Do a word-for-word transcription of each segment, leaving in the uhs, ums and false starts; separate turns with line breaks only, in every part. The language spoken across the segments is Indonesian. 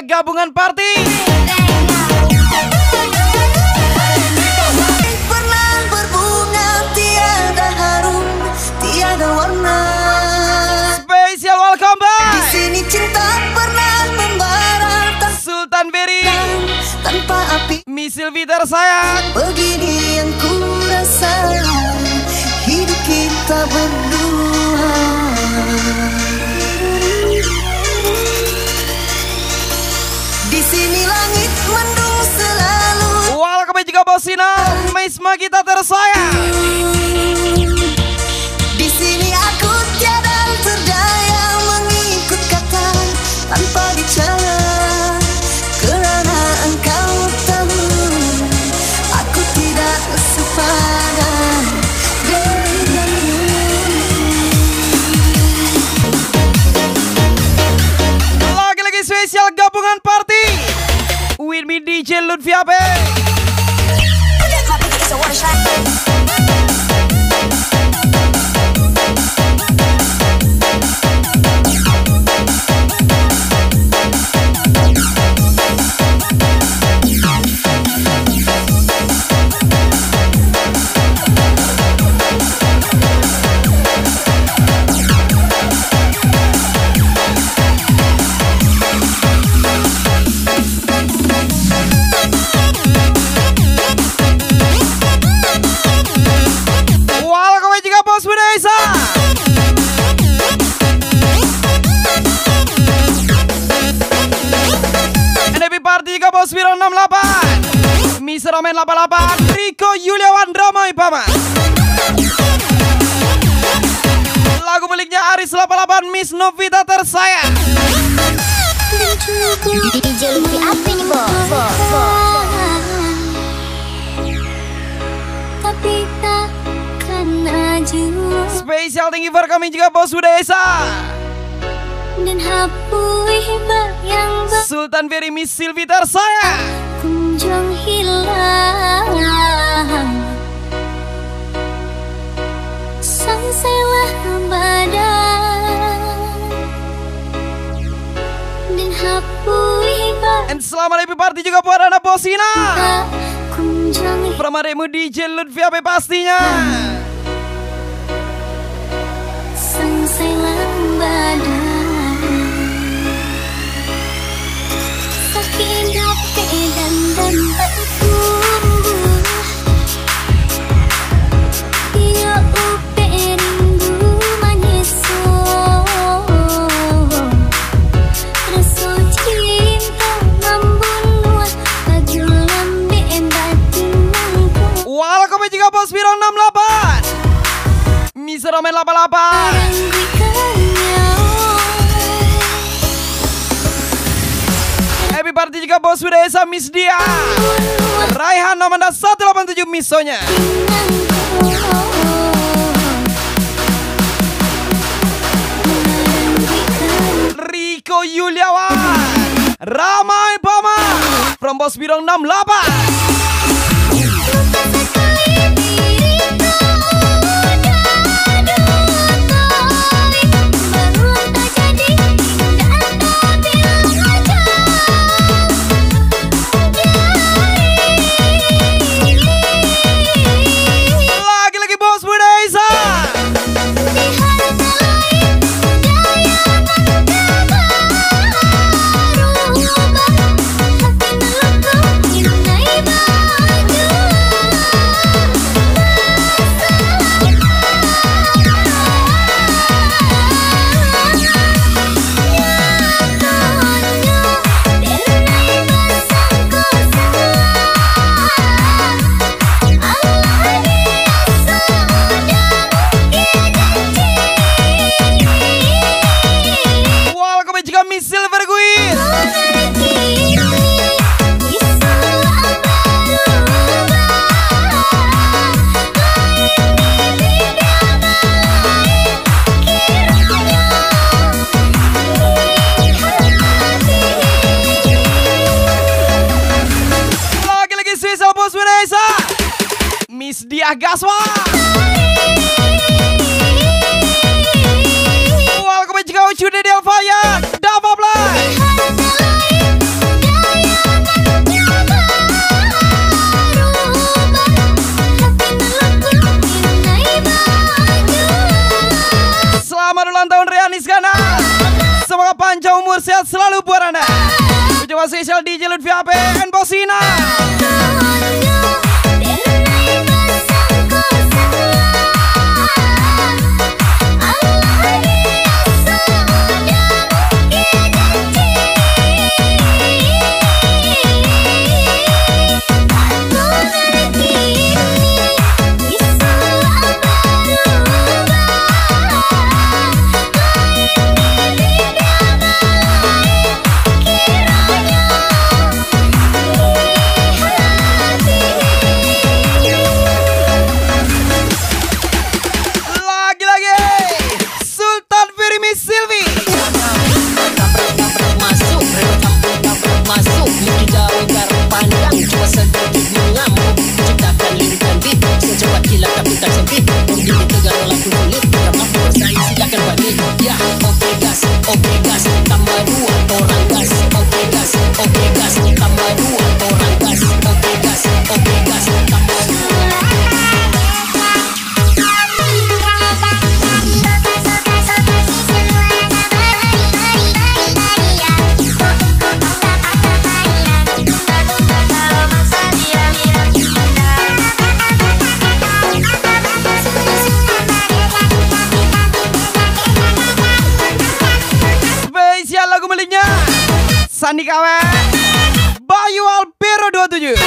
spesial gabungan party.
Pernah berbunga tiada harum, tiada warna.
Spesial welcome back.
Di sini cinta pernah membara
Sultan Berry
tanpa api.
Miss Sylvie tersayang.
Begini yang ku rasa hidup kita berdua. Di sini langit mendung selalu.
Welcome juga Bosina, Miss Magita tersayang.
Di sini aku tiada terdaya mengikut kata tanpa bicara, kerana engkau tahu aku tidak sepadan denganmu.
Lagi-lagi spesial gabungan party with me D J Lutfi Abe. enam delapan Miss Roman delapan delapan Riko Yuliawan Ramai Pama. Lagu miliknya Aris delapan delapan Miss Novita tersayang.
D J Lutfi apa nih bos? Tapi takkan maju.
Spesial tinggi for kami juga Bos Budesa
dan hapui bayang
Sultan Berry Miss Sylvie tersayang.
Kunjung hilang sangsailah badan dan hapui bayang.
And selamat happy party juga buat anak Bosina
Kunjung
Pramademu D J Lutfi Abe pastinya.
sangsailah badan sakit hati dan dampakku. Dia upe rindu manis rasa cinta membunuh laju lambe batinku.
Welcome juga Bos Biro enam delapan Miss Roman delapan delapan Happy party juga Bos Budesa Miss Dia Raihan nomor seratus delapan puluh tujuh Missonya. Riko Yuliawan Ramai Pama from Bos Biro enam delapan. Miss Diah Gaswa. Welcome juga Ucu Dedi Alfaya Dava Play. semoga panjang umur, sehat selalu buat Anda. Ucapan spesial D J Lutfi A P and Bosina. Sandi Kawe Bayu Alpero dua puluh tujuh.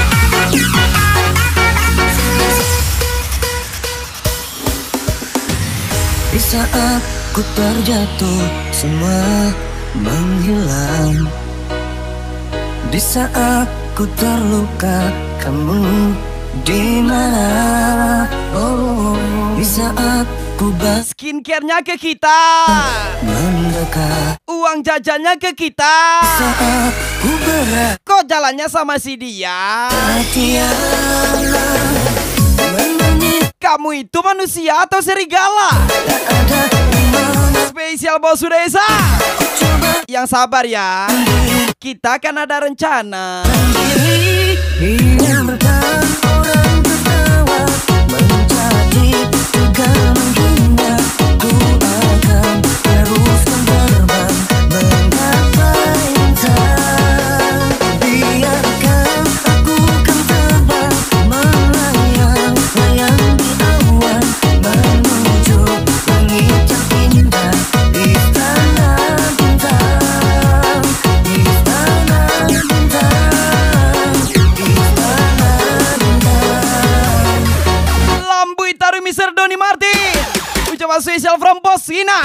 Di saat ku terjatuh semua menghilang. Di saat ku terluka kamu di mana? Oh, di saat ku bas
skincare-nya ke kita,
mendekat,
uang jajannya ke kita.
saat ku berat,
kok jalannya sama si dia?
tiada menangis,
Kamu itu manusia atau serigala?
tak ada mana.
Spesial Bos Desa.
Coba
Yang sabar ya, kita kan ada rencana.
diri, biarkan orang tertawa, mencaci juga menghina. Ku akan teruskan terbang menggapai bintang. Biarkan aku kan terbang melayang-layang di awan menuju langit yang indah. Istana bintang, istana bintang, istana bintang.
Lambui taruh mister Doni Marti. Ucapan spesial from Bosina.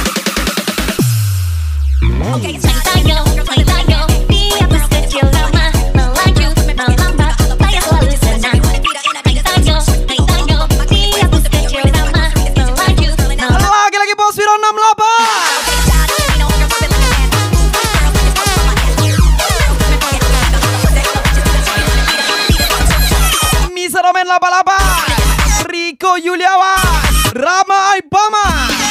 Tayo, tayo, di atas kecil lama, melaju, melambat, saya selalu senang. Tayo, tayo, di atas kecil lama, melaju, melambat.
Lagi-lagi Bos Wiro enam delapan. Mister Roman delapan delapan. Riko Yuliawan, Rama Aibama.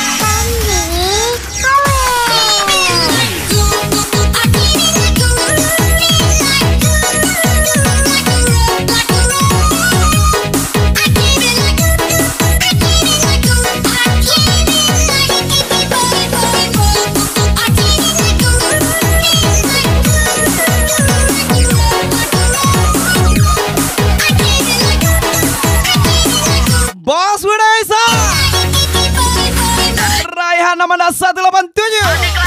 Bos Desa. Raihan Amanda seratus delapan puluh tujuh.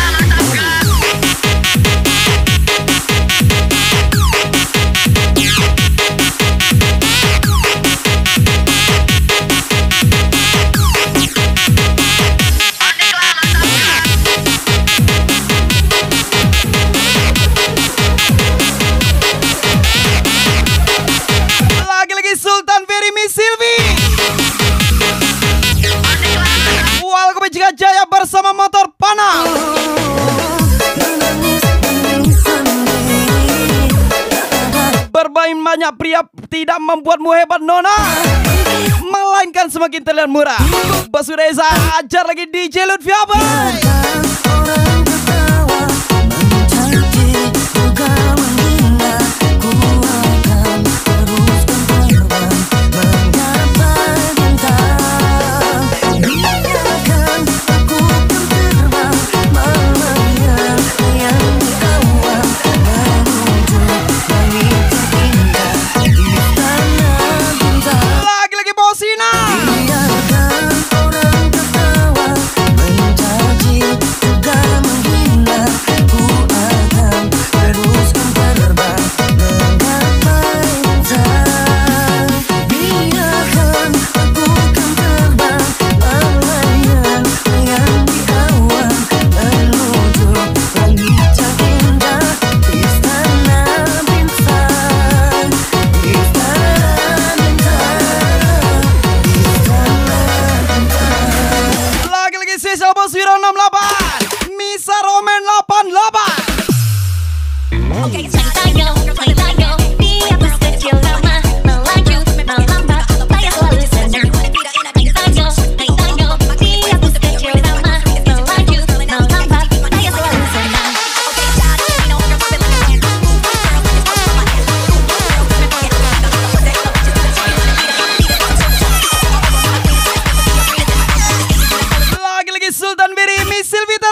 Lagi-lagi Sultan Ferry Miss Silvi. Welcome Jika Jaya bersama Motor Panah. Bermain banyak pria tidak membuatmu hebat nona, melainkan semakin terlihat murah. Bos Desa ajar lagi D J Lutfi A P.
Orang tertawa, mencaci juga menghina. Ku akan teruskan terbang menggapai bintang. Biarkan aku kan terbang melayang.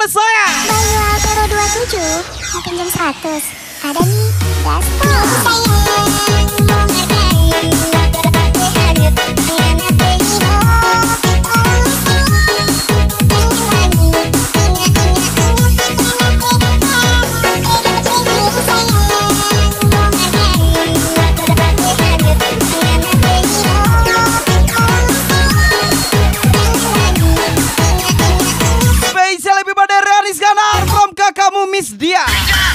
tersayang.
Bayu Altero dua puluh tujuh mau pinjam seratus. Ada nih, gaspol.
Spesial lebih pada Reanis Ganar from kakakmu Miss Dia.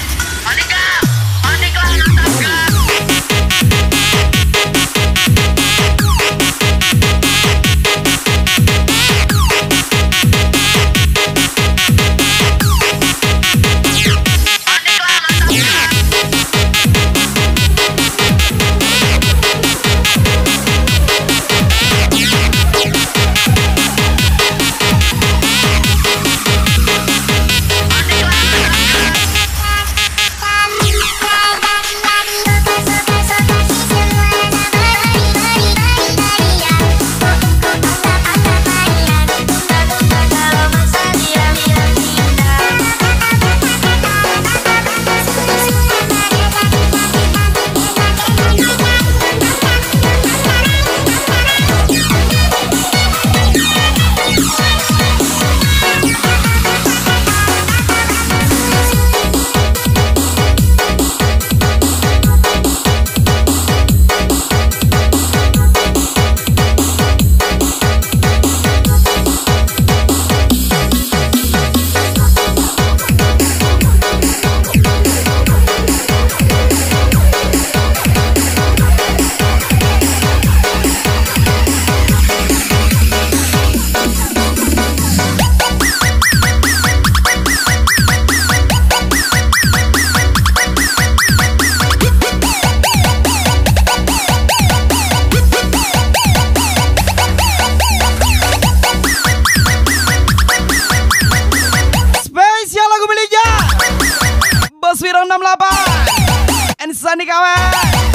enam delapan Ensani kawan.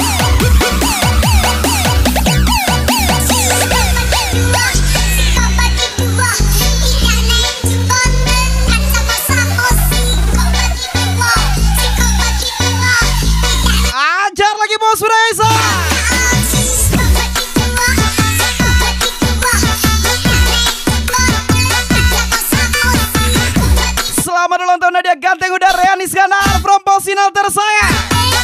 Ajar lagi Bos Reza. Selamat ulang tahun Nadia ganteng udah Reanis Ganar from Posinal tersayang.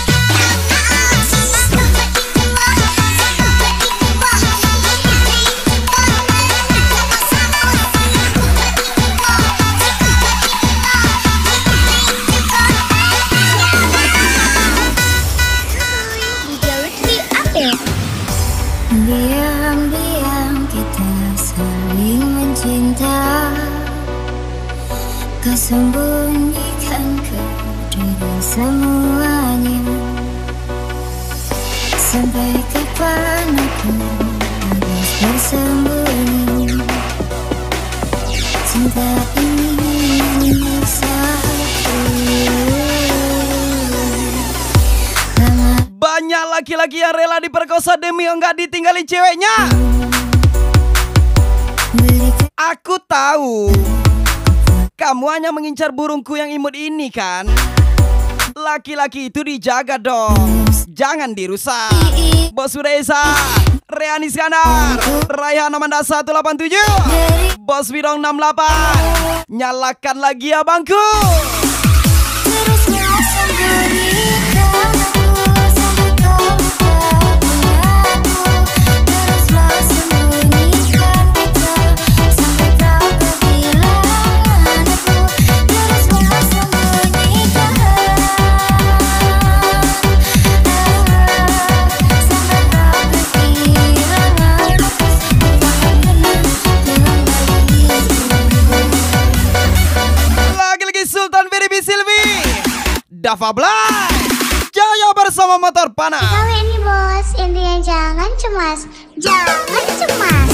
Diam-diam kita saling mencinta, kau sembunyikan ke diri semuanya. Sampai kapan aku harus bersembunyi? Cinta ini menyiksa aku.
Banyak laki-laki yang rela diperkosa demi enggak ditinggalin ceweknya. Aku tahu kamu hanya mengincar burungku yang imut ini kan. Laki-laki itu dijaga dong, jangan dirusak. Bos Reza, Reanis Ganar, Raihan Amanda seratus delapan puluh tujuh, Bos Widong enam puluh delapan. Nyalakan lagi ya bangku.
Teruslah sembunyikan aku sampai kau lupa punyaku. Teruslah sembunyikan kita sampai kau kehilangan aku. Teruslah sembunyikan sampai kau kehilangan aku.
Lagi-lagi Sultan Beribi Silvi, Dava Blay, Jaya bersama motor panas.
Kau ini bos, intinya jangan cemas, jangan cemas.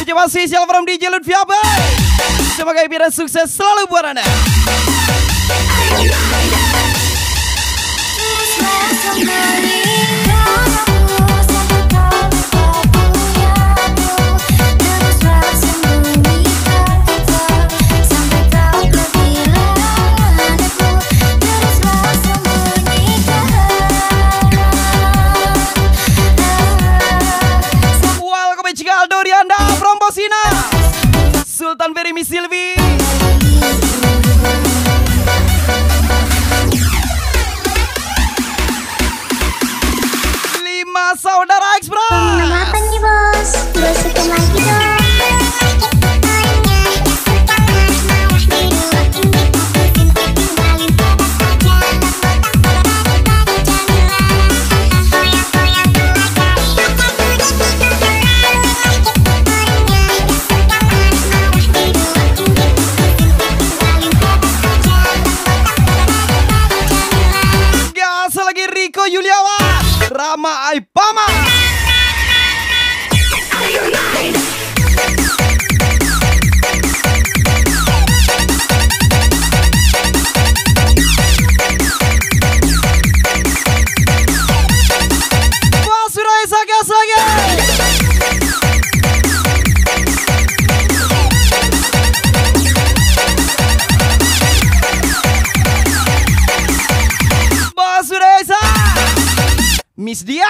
perjumpaan spesial from D J Lutfi Abe. Semoga hiburan sukses selalu buat Anda.
Aldo Rianda from Bosina, Sultan Ferry Miss Silvi. Lima saudara Express.
Nama apa nih bos? Bersihkan lagi dong.
Riko Yuliawan, Rama Aipama. Basurai Sage-Sage. Basurai Sage. Miss Dia.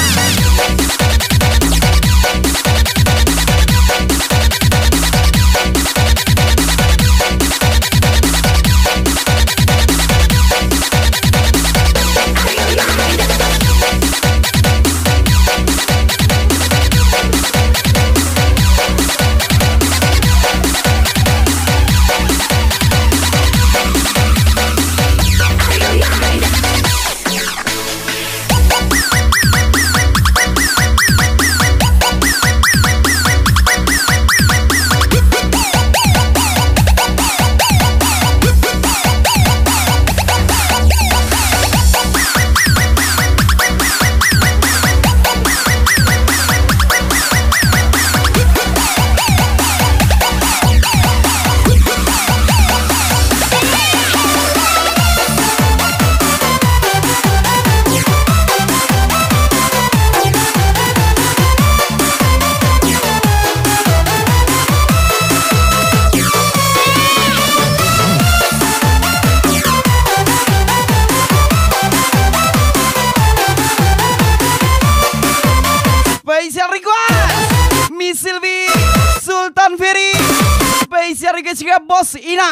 Spesial request Miss Silvi, Sultan Ferry. Spesial request juga Bos Ina.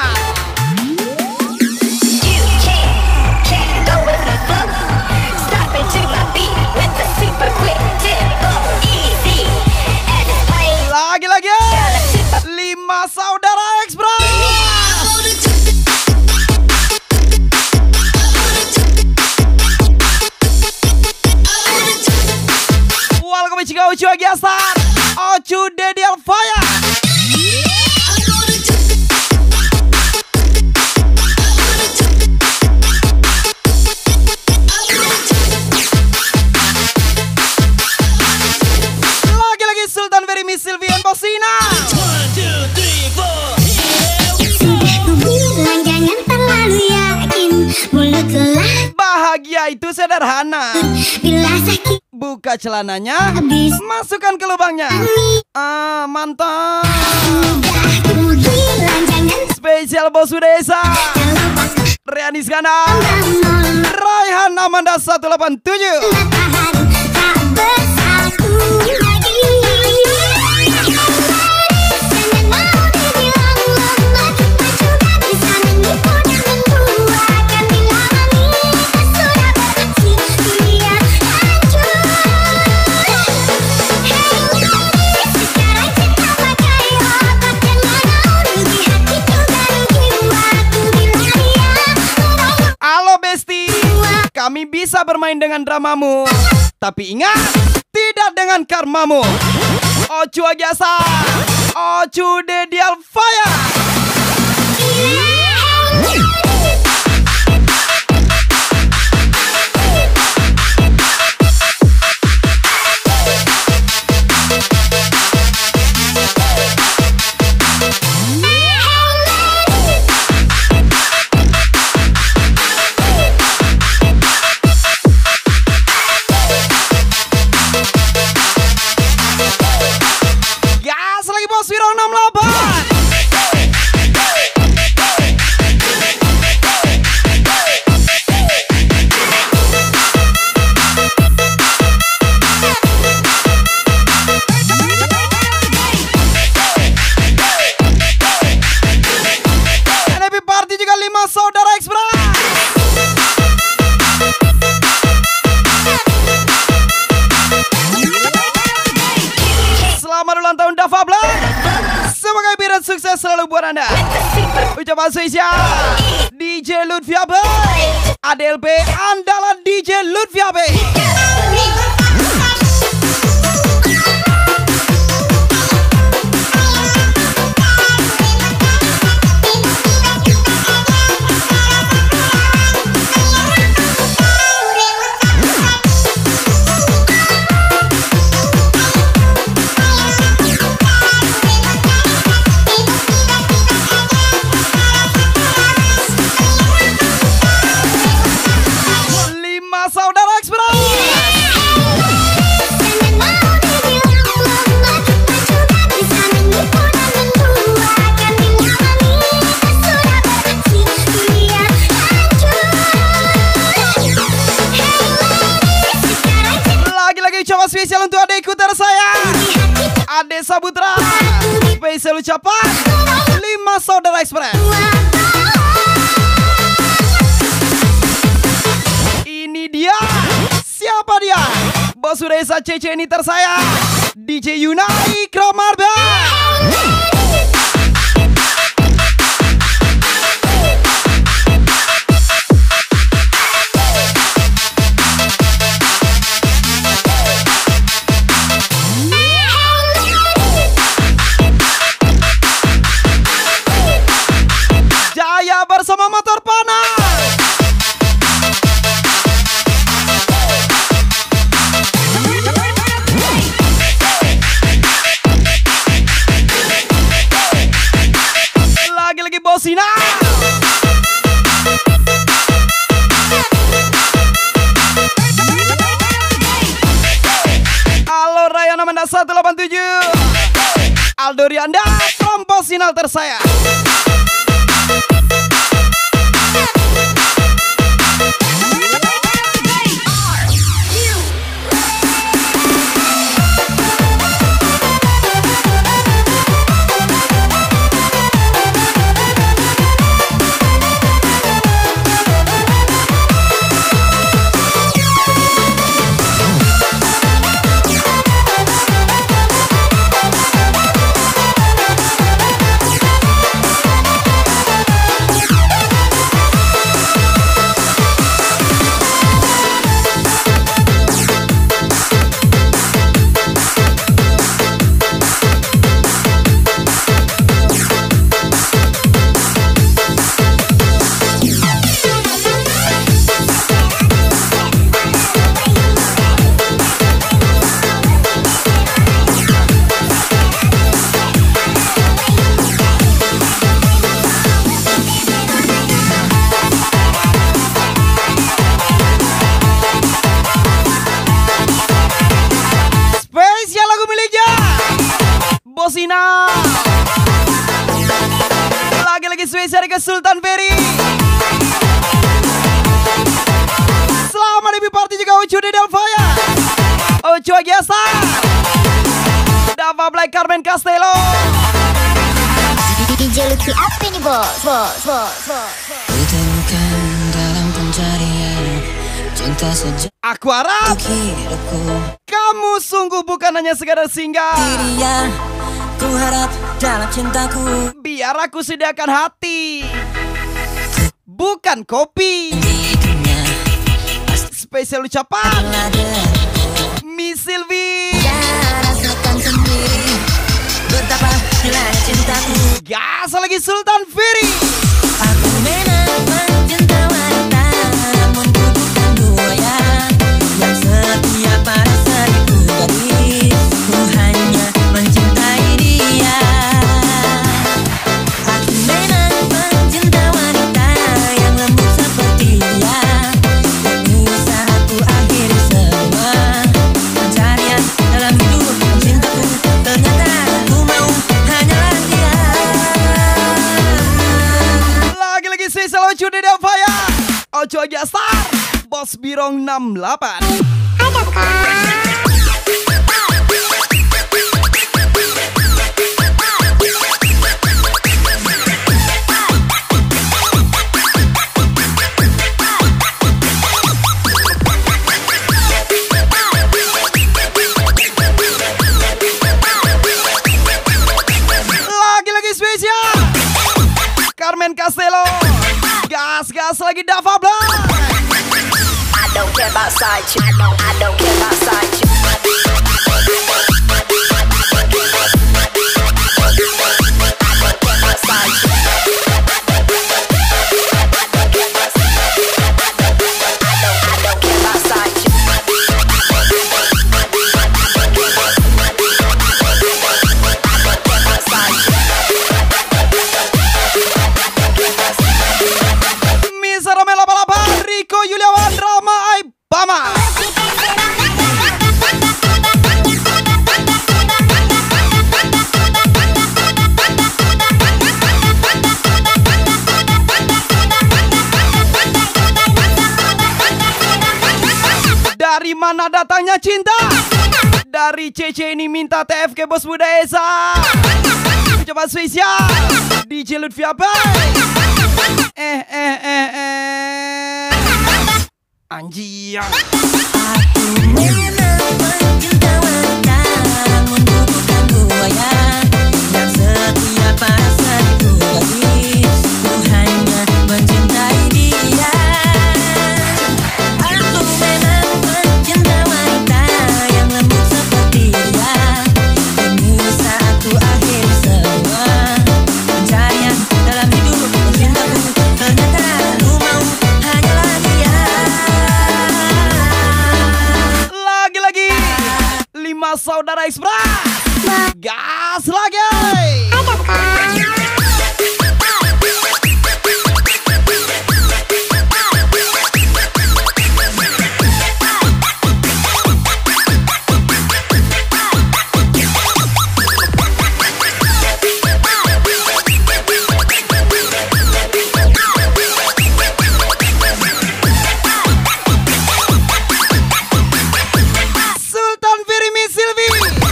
Lagi-lagi lima saudara Express. Welcome to Ochu Agiastar, Ochu Dedi Alfaya. Lagi-lagi Sultan Ferry Miss Silvi and Bosina. Bahagia itu sederhana.
Bila sakit
Buka celananya,
habis
masukkan ke lubangnya. Ah, mantap.
udah kemudian jangan
Spesial Bos Desa,
terlupa
Riani Skandar,
nol
Raihan Amanda seratus delapan puluh tujuh.
matahari tak bersatu lagi. Jangan mau dibilang lemah, kita juga bisa menipu dan membuatkan bilangan kita sudah beraksi biar hancur. Hey, sekarang kita pakai otak dan mau rugi hati juga rugi waktu bilang iya.
Halo Besti, kami bisa bermain dengan dramamu, tapi ingat, tidak dengan karmamu. Ochu Agiasa, Ochu Dedi Alfaya. coba spesial D J Lutfi Abe, A D L P andalan D J Lutfi Abe. Saudara Express. Lagi-lagi coba spesial untuk adekku tersayang Ade Sabutra. Spesial ucapan lima Saudara Express. Ini dia, siapa dia? Bos Reza C C ini tersayang D J Yunai Kromarba. Jaya bersama motor panas. Bosina. Halo Rayana Manda seratus delapan puluh tujuh. Aldo Rianda Tromposinal tersayang. Bosina. Lagi-lagi spesial ke Sultan Ferry. Selamat di party juga Ucu di Delfaya, Ucu Agiasa, Dava Black Carmen Castello.
D J Lutfi apa nih bos? Bos, bos, bos.
Ditemukan dalam pencarian cinta sejak
Aku harap
hidupku.
kamu sungguh bukan hanya sekadar singgah.
Dia, ku harap dalam cintaku
Biar aku sediakan hati, bukan kopi.
di dunia
Spesial ucapan
ada.
Miss Sylvie.
Ya, rasakan sendiri betapa nilai cintaku.
Gas lagi Sultan Ferry.
Aku memang mencinta wanita, namun ku bukan buaya yang setia pada seribu gadis. Ku hanya mencintai dia. Aku memang mencinta wanita yang lembut seperti dia. Ini saat ku akhiri semua pencarian dalam hidup cintaku. Ternyata ku mau hanyalah dia.
Lagi-lagi spesial Ocu di Delfaya, Ocu Agiasa, Bos Birong enam delapan. Lagi-lagi spesial Carmen Cas lagi Dava Black.
I don't care about side chick. I don't, I don't care about side chick.
Mister Romela Balapa, Rico Yuliawan, Rama Aibama. Dari mana datangnya cinta? Dari C C ini minta T F K Bos Muda Esa. Coba spesial D J Lutfi apa? Eh eh eh eh anjing.
Aku memang mencinta wanita, namun bukan buaya yang setia pasanku gadis. Ku hanya mencintai dia. Aku memang mencinta wanita yang lembut seperti dia. Ini saatku akhiri semua pencarian dalam hidup cintaku. Ternyata ku mau hanyalah dia.
Lagi-lagi lima saudara Express. Gas lagi. Sultan Firmi Silvi,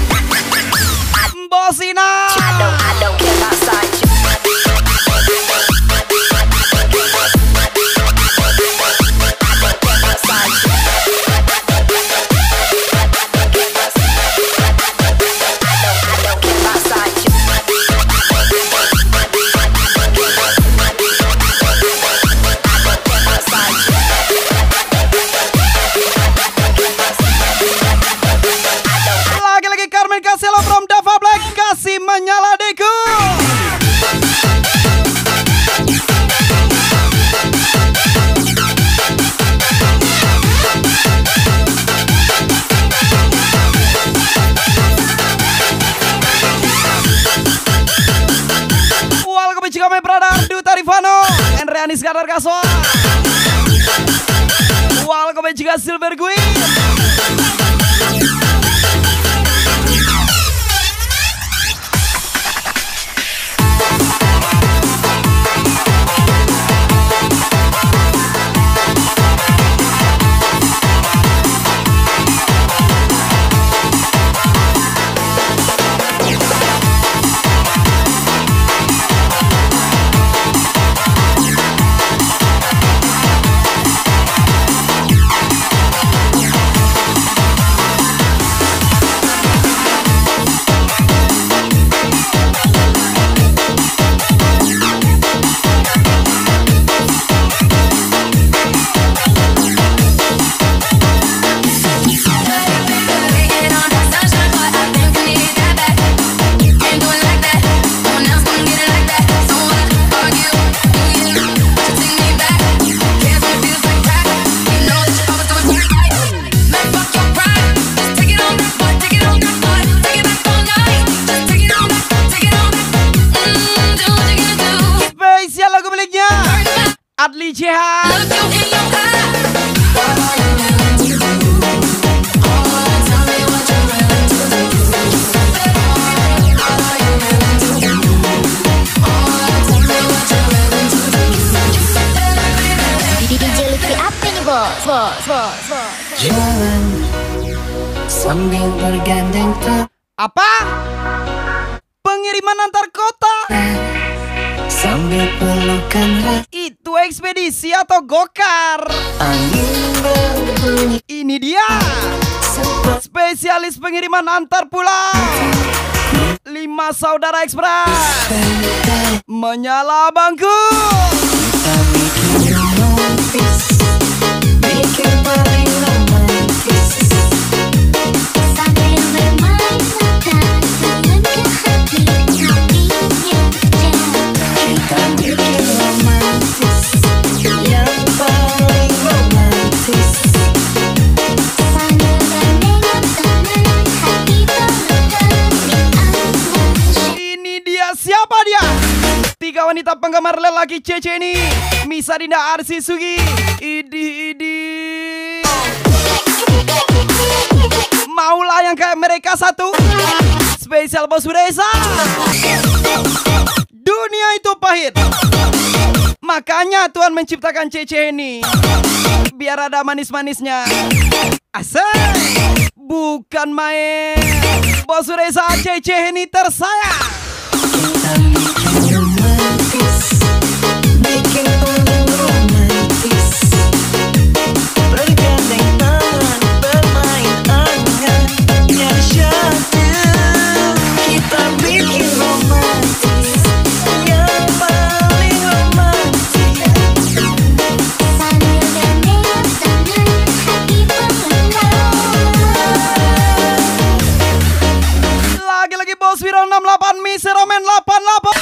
Bosina.
I don't, I don't care about side chick.
Lagi-lagi Carmen Casella from Dava Black, kasih menyala deku. Welcome to my brother Duta Rifano and Reani Skadar Kaswa. Welcome to Silver Queen. Spesial lagu miliknya Adli Jehan.
D J Lutfi apa nih bos? Bos, bos, bos.
Jalan sambil bergandeng tangan,
Apa? Pengiriman antar kota?
sambil pelukan hati.
Itu ekspedisi atau gokar?
Angin berbunyi
Ini dia
seperti
spesialis pengiriman antar pulau. Lima saudara Express
tanda
menyala bangku.
kita bikin rumah
buat penggemar lelaki C C ini, Misa Dinda Arsi Sugi, Idi Idi. Maulah yang kayak mereka satu. Spesial Bos Desa. Dunia itu pahit, makanya Tuhan menciptakan C C ini biar ada manis-manisnya. Asik, bukan main. Bos Desa C C ini tersayang.
Bikin orang romantis, bergandeng tangan, bermain tangan, nyari syadu. Kita bikin romantis, yang paling romantis.
Sambil gandengan tangan, hati pengelau.
Lagi-lagi Bos Wiro enam delapan, Mister Roman delapan delapan.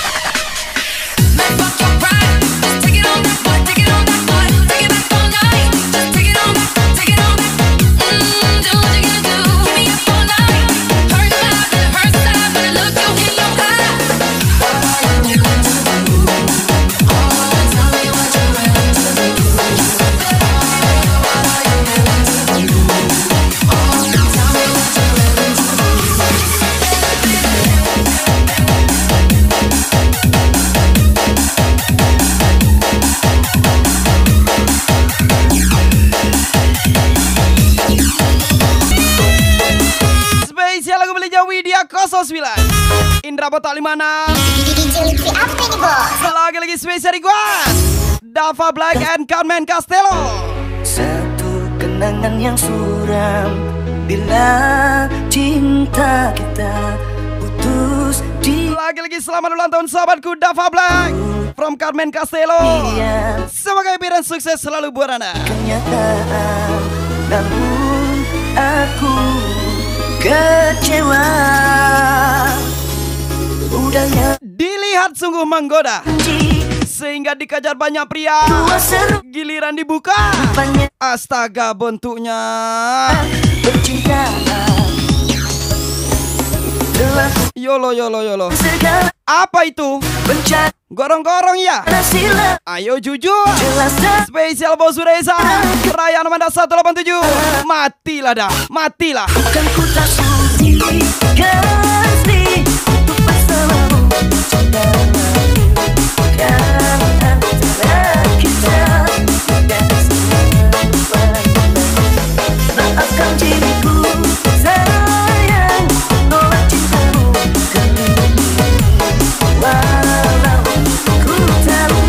Indra Botak lima enam.
D J Lutfi apa ini bos?
Lagi-lagi spesial request Dava Black and Carmen Castello.
Satu kenangan yang suram bila cinta kita putus di.
Lagi-lagi selamat ulang tahun sahabatku Dava Black from Carmen Castello. Semoga happy dan sukses selalu buat Anda.
Kenyataan, namun aku kecewa. Udahnya
Dilihat sungguh menggoda sehingga dikejar banyak pria. Giliran dibuka, astaga bentuknya Yolo yolo yolo. Apa itu? Gorong-gorong ya? Ayo jujur. Spesial Bos Desa Raya Nomada seratus delapan puluh tujuh. Matilah dah, matilah.
Bukan ku tak sudi kasih untuk bersamamu cinta dan antara kita dan semua. Maafkan diriku sayang, nolak cintamu kembali. Walau ku tahu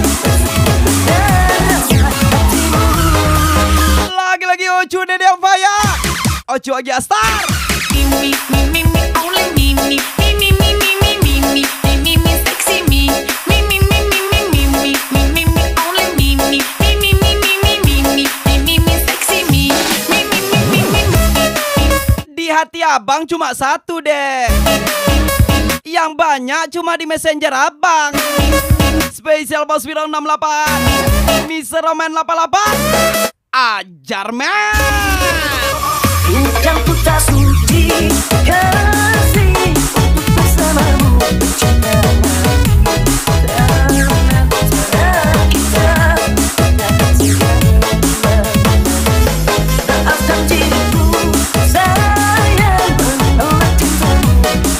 benar hatimu.
Lagi-lagi Ocu Dede Faya, Ocu Agi Astar.
Me, me, me, me, only me, me, me, me, me, me, me, me, me, me, me, me, sexy me. Me, me, me, me, me, me, me, me, me, me, only me, me, me, me, me, me, me, me, me, me, me, me, sexy me. Me, me, me, me, me, me.
Di hati abang cuma satu deh, yang banyak cuma di messenger abang. Spesial Bos Wiro enam delapan, Mister Roman delapan delapan. Ajar men.
Bukan ku tak sudi kasih untuk bersamamu cinta dan antara kita dan semua. Maafkan diriku sayang, menolak cintamu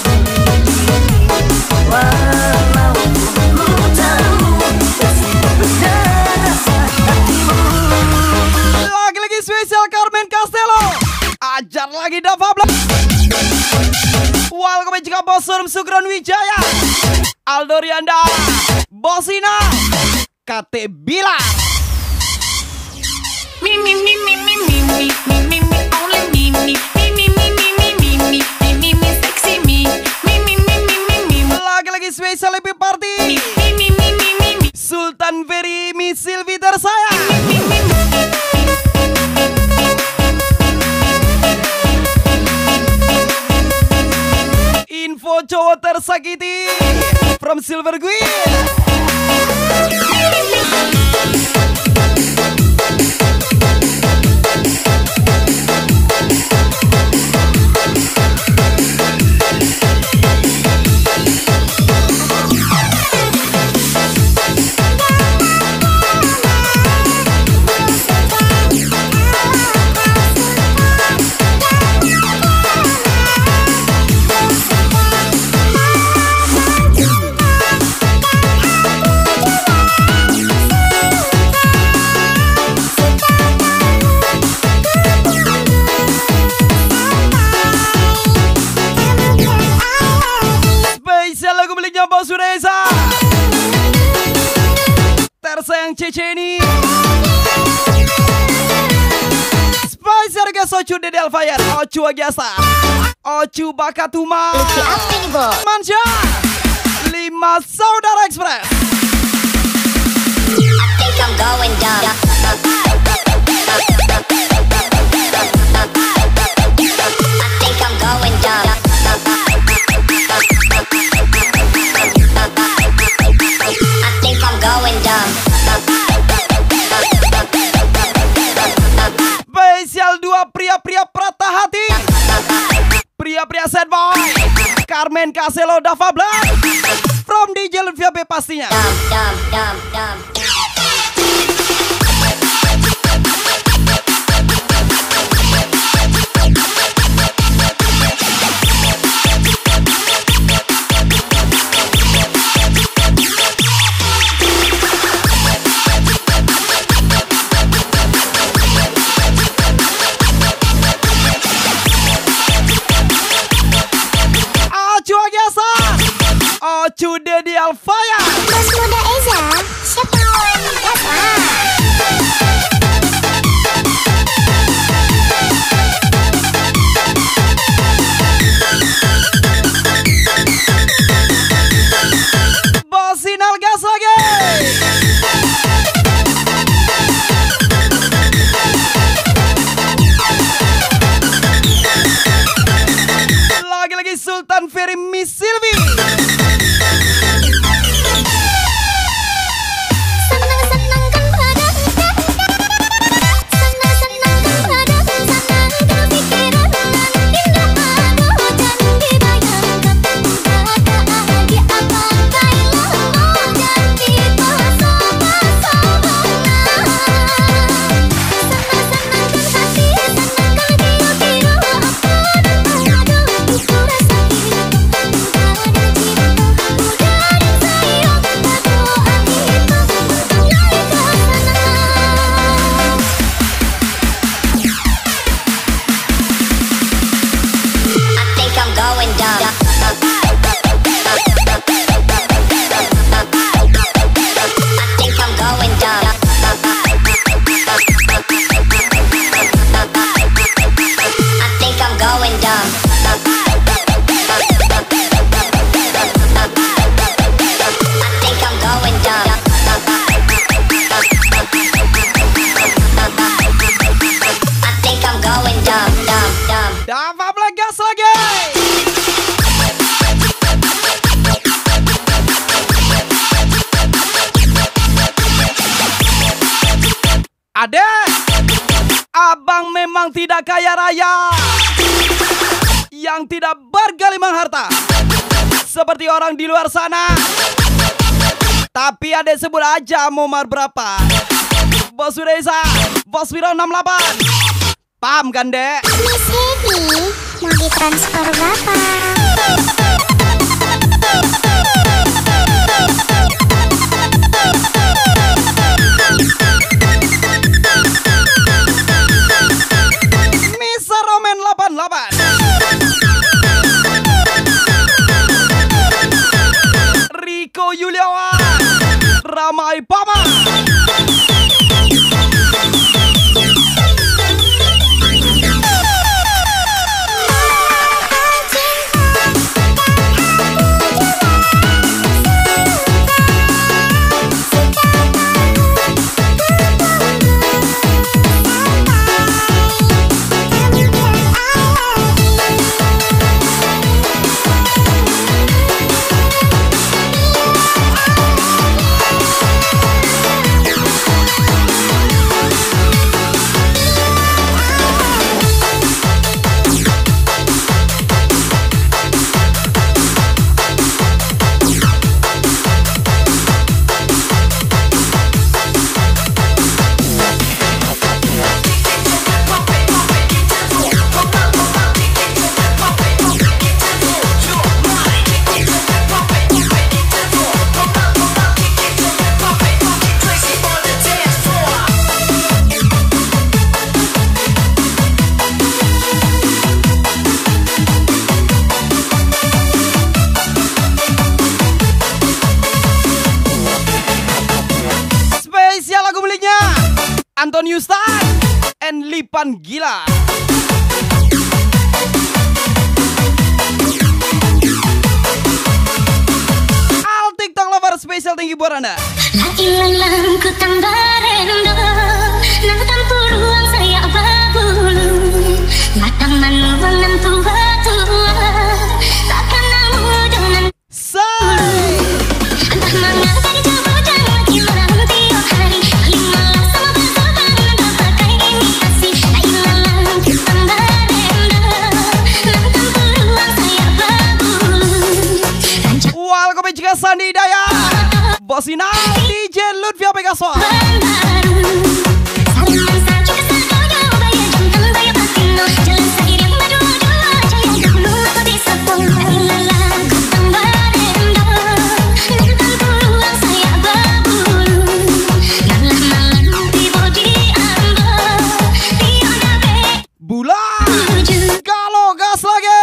walau ku tahu benar rasa hatimu.
Lagi-lagi spesial Carmen Castello. Ajar lagi Dava Black. Welcome juga Bos Surum Sugron Wijaya, Aldo Rianda, Bosina, K T Bilar.
Me, me, me, me, me, me, me, me, me, me, only me, me, me, me, me, me, me, me, me, me, me, me, sexy me. Me, me, me, me, me, me, me,
Lagi-lagi spesial Happy Party
me, me, me, me, me, me.
Sultan Ferry Miss Silvi tersayang. Info cowok tersakiti from Silver Queen. Spesial guys Ocu Dede Alfayar, Ocu Agiasa, Ocu Bakatuma,
Lucky apa nih bos?
Mansya, lima saudara ekspres.
I think I'm going down. I think I'm going down. I think I'm going down.
Spesial dua pria-pria patah hati, pria-pria sad boy, Carmen Caselo Dava Black, from D J Lutfi A B pastinya.
Dum dum dum dum.
Ocu Agiasa, Ocu Dede Alfayar.
Bos muda Eza, siapa yang apa?
Bos Inal gas lagi. Lagi-lagi Sultan Ferry Miss Silvi.
Senang-senang kan pada senang-senang kan pada senang kepikiran indah aduh dan dibayangkan udah tak lagi apa kailah dan dipaksa-paksa senang-senang kan hati senang kira-kira apa aduh itu rasa kita udah ada cinta udah ada sayang berdoa kita mulai ke sana.
I think I'm going down. I think I'm going down. I think I'm going down. I think I'm going down. I think I'm going down, down, down.
Dava Black gas lagi. Ade, abang memang tidak kaya raya, yang tidak bergelimang harta seperti orang di luar sana. Tapi ade sebut aja Momar berapa. Bos Udesa, Bos Wiro enam delapan. Paham kan dek?
Miss Heidi, mau ditransfer berapa?
Misa Roman delapan delapan. Riko Yuliawan, Ramai Pama.
Cinta
Antonius Tan and Lipan Gila. Al TikTok lover spesial tinggi buat Anda.
Hilang ku tambah rendo, nonton puruan saya babulu, matang manuangan tua-tua, takkan namu dengan
Say.
entah mengapa dicoba jangan gimana tiap hari, paling malas sama bersopan entah pakai imitasi. Hilang ku tambah rendo, nonton puruan saya babulu, rancak
Welcome juga Sandi Daya, Bosina, D J Lutfi Pegaso. Bulan, kalau gas lagi.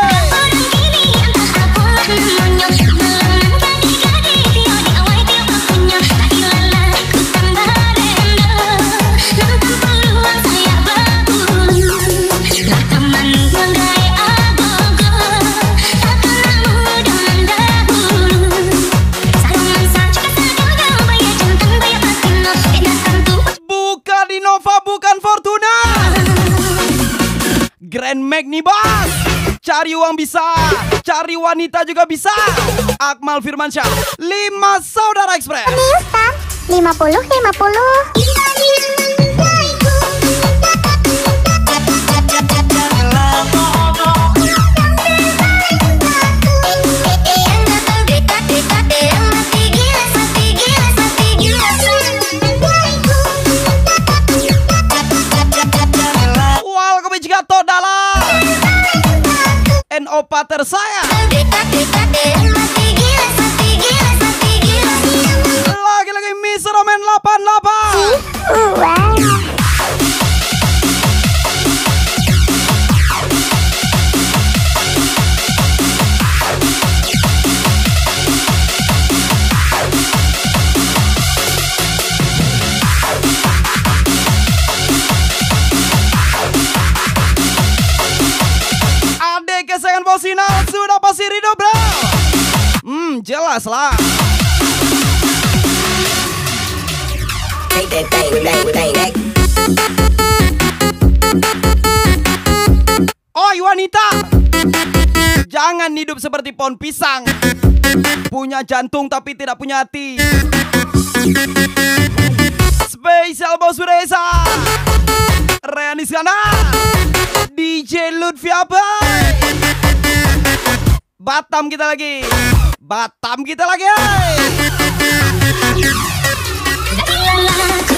Bukan Innova, bukan Fortuna. Grand Magnibus. Cari uang bisa, cari wanita juga bisa. Akmal Firmansyah, lima Saudara Express.
lima puluh lima puluh.
Welcome juga Todala and opater saya. Lagi-lagi Miss Roman delapan delapan. Adek kesayangan Bosina sudah pasti ridho bro. Hmm, jelas lah.
Take that thing, bang, bang, bang.
Oi wanita, jangan hidup seperti pohon pisang, punya jantung tapi tidak punya hati. Spesial Bos Reza, Reanis Kana, D J Lutfi Abai. Batam kita lagi, Batam kita lagi. Hey.
Hilang ku